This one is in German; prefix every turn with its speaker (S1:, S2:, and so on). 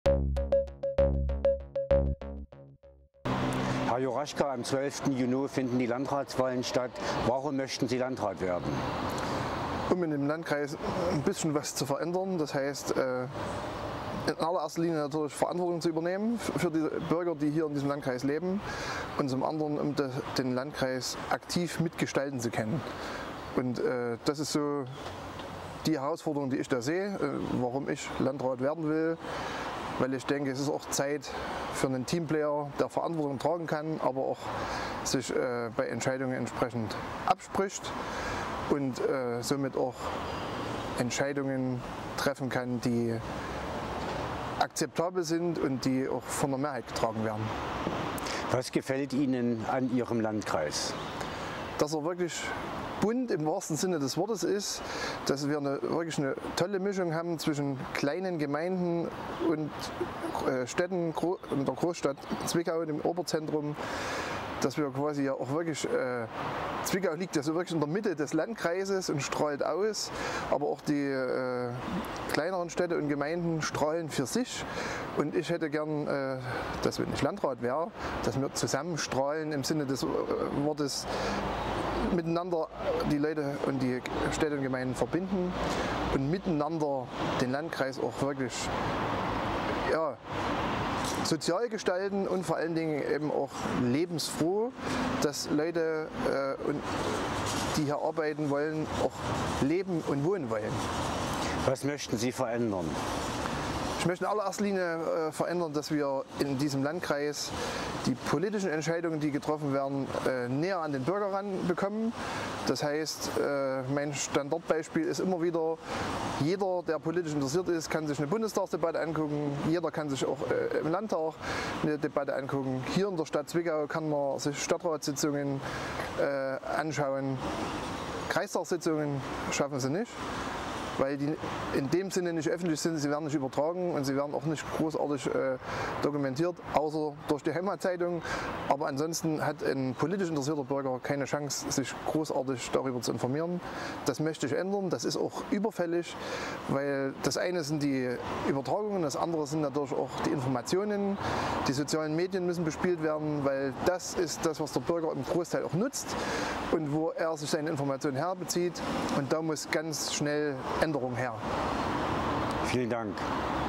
S1: Herr Juraschka, am 12. Juni finden die Landratswahlen statt. Warum möchten Sie Landrat werden?
S2: Um in dem Landkreis ein bisschen was zu verändern, das heißt in allererster Linie natürlich Verantwortung zu übernehmen für die Bürger, die hier in diesem Landkreis leben, und zum anderen, um den Landkreis aktiv mitgestalten zu können. Und das ist so die Herausforderung, die ich da sehe, warum ich Landrat werden will, weil ich denke, es ist auch Zeit für einen Teamplayer, der Verantwortung tragen kann, aber auch sich bei Entscheidungen entsprechend abspricht und somit auch Entscheidungen treffen kann, die akzeptabel sind und die auch von der Mehrheit getragen werden.
S1: Was gefällt Ihnen an Ihrem Landkreis?
S2: Dass er wirklich bunt im wahrsten Sinne des Wortes ist, dass wir wirklich eine tolle Mischung haben zwischen kleinen Gemeinden und Städten in der Großstadt Zwickau, dem Oberzentrum, dass wir quasi ja auch wirklich, Zwickau liegt ja so wirklich in der Mitte des Landkreises und strahlt aus, aber auch die kleineren Städte und Gemeinden strahlen für sich, und ich hätte gern, dass, wenn ich Landrat wäre, dass wir zusammen strahlen im Sinne des Wortes, miteinander die Leute und die Städte und Gemeinden verbinden und miteinander den Landkreis auch wirklich sozial gestalten und vor allen Dingen eben auch lebensfroh, dass Leute, die hier arbeiten wollen, auch leben und wohnen wollen.
S1: Was möchten Sie verändern?
S2: Ich möchte in allererster Linie verändern, dass wir in diesem Landkreis die politischen Entscheidungen, die getroffen werden, näher an den Bürger ranbekommen. Das heißt, mein Standardbeispiel ist immer wieder, jeder, der politisch interessiert ist, kann sich eine Bundestagsdebatte angucken, jeder kann sich auch im Landtag eine Debatte angucken. Hier in der Stadt Zwickau kann man sich Stadtratssitzungen anschauen. Kreistagssitzungen schaffen sie nicht, weil die in dem Sinne nicht öffentlich sind, sie werden nicht übertragen und sie werden auch nicht großartig dokumentiert, außer durch die Heimatzeitung. Aber ansonsten hat ein politisch interessierter Bürger keine Chance, sich großartig darüber zu informieren. Das möchte ich ändern, das ist auch überfällig, weil das eine sind die Übertragungen, das andere sind natürlich auch die Informationen. Die sozialen Medien müssen bespielt werden, weil das ist das, was der Bürger im Großteil auch nutzt und wo er sich seine Informationen herbezieht, und da muss ganz schnell Änderung her.
S1: Vielen Dank.